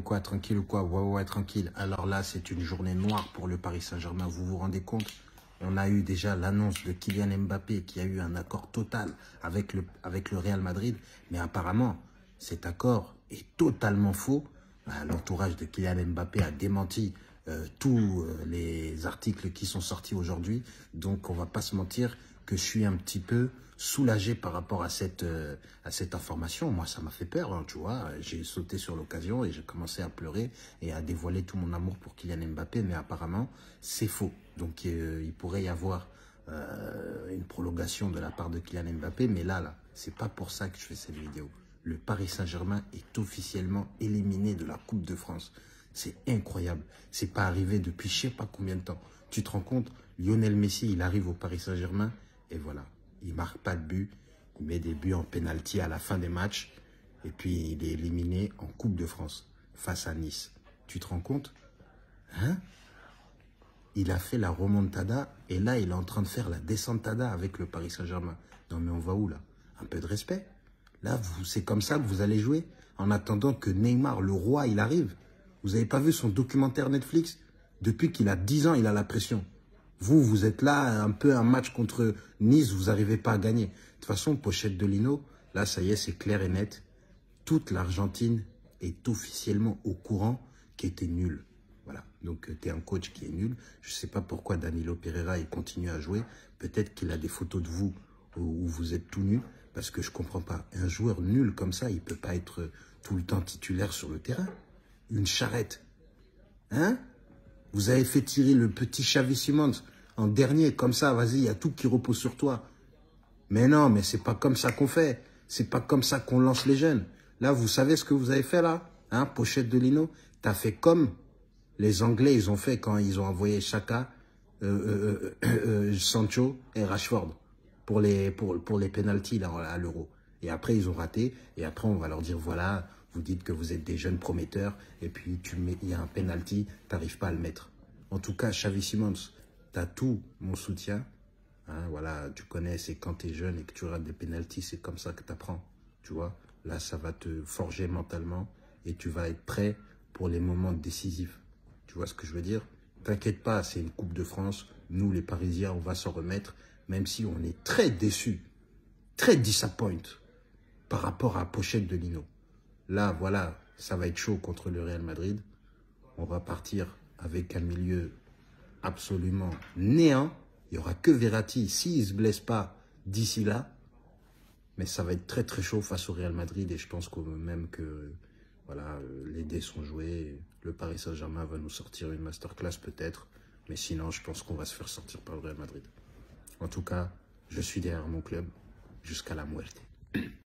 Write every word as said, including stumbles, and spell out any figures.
Quoi, tranquille ou quoi? Ouais, ouais, tranquille. Alors là, c'est une journée noire pour le Paris Saint-Germain. Vous vous rendez compte? On a eu déjà l'annonce de Kylian Mbappé qui a eu un accord total avec le, avec le Real Madrid. Mais apparemment, cet accord est totalement faux. L'entourage de Kylian Mbappé a démenti euh, tous euh, les articles qui sont sortis aujourd'hui. Donc, on va pas se mentir que je suis un petit peu soulagé par rapport à cette, euh, à cette information. Moi, ça m'a fait peur, hein, tu vois. J'ai sauté sur l'occasion et j'ai commencé à pleurer et à dévoiler tout mon amour pour Kylian Mbappé. Mais apparemment, c'est faux. Donc, euh, il pourrait y avoir euh, une prolongation de la part de Kylian Mbappé. Mais là, là, c'est pas pour ça que je fais cette vidéo. Le Paris Saint-Germain est officiellement éliminé de la Coupe de France. C'est incroyable. C'est pas arrivé depuis je sais pas combien de temps. Tu te rends compte, Lionel Messi, il arrive au Paris Saint-Germain et voilà. Il marque pas de but. Il met des buts en pénalty à la fin des matchs. Et puis, il est éliminé en Coupe de France face à Nice. Tu te rends compte? Hein? Il a fait la remontada et là, il est en train de faire la descentada avec le Paris Saint-Germain. Non, mais on va où là? Un peu de respect. Là, c'est comme ça que vous allez jouer en attendant que Neymar, le roi, il arrive. Vous n'avez pas vu son documentaire Netflix? Depuis qu'il a dix ans, il a la pression. Vous, vous êtes là, un peu un match contre Nice, vous n'arrivez pas à gagner. De toute façon, pochette de Lino, là, ça y est, c'est clair et net. Toute l'Argentine est officiellement au courant qu'il était nul. Voilà, donc tu es un coach qui est nul. Je ne sais pas pourquoi Danilo Pereira il continue à jouer. Peut-être qu'il a des photos de vous où vous êtes tout nu. Parce que je ne comprends pas. Un joueur nul comme ça, il ne peut pas être tout le temps titulaire sur le terrain. Une charrette. Hein? Vous avez fait tirer le petit Xavi Simons en dernier, comme ça, vas-y, il y a tout qui repose sur toi. Mais non, mais c'est pas comme ça qu'on fait. C'est pas comme ça qu'on lance les jeunes. Là, vous savez ce que vous avez fait là? Hein, pochette de Lino? T'as fait comme les Anglais, ils ont fait quand ils ont envoyé Xhaka, euh, euh, euh, euh, Sancho et Rashford pour les, pour, pour les pénaltys là, à l'Euro. Et après, ils ont raté. Et après, on va leur dire, voilà, vous dites que vous êtes des jeunes prometteurs. Et puis, tu mets, il y a un pénalty, tu n'arrives pas à le mettre. En tout cas, Xavi Simons, tu as tout mon soutien. Hein, voilà, tu connais, c'est quand tu es jeune et que tu rates des pénaltys, c'est comme ça que tu apprends. Tu vois, là, ça va te forger mentalement et tu vas être prêt pour les moments décisifs. Tu vois ce que je veux dire? T'inquiète pas, c'est une Coupe de France. Nous, les Parisiens, on va s'en remettre. Même si on est très déçus, très disappoint par rapport à la pochette de Lino. Là, voilà, ça va être chaud contre le Real Madrid. On va partir avec un milieu absolument néant. Il n'y aura que Verratti s'il ne se blesse pas d'ici là. Mais ça va être très très chaud face au Real Madrid. Et je pense que même que voilà, les dés sont joués. Le Paris Saint-Germain va nous sortir une masterclass peut-être. Mais sinon, je pense qu'on va se faire sortir par le Real Madrid. En tout cas, je suis derrière mon club jusqu'à la muerte.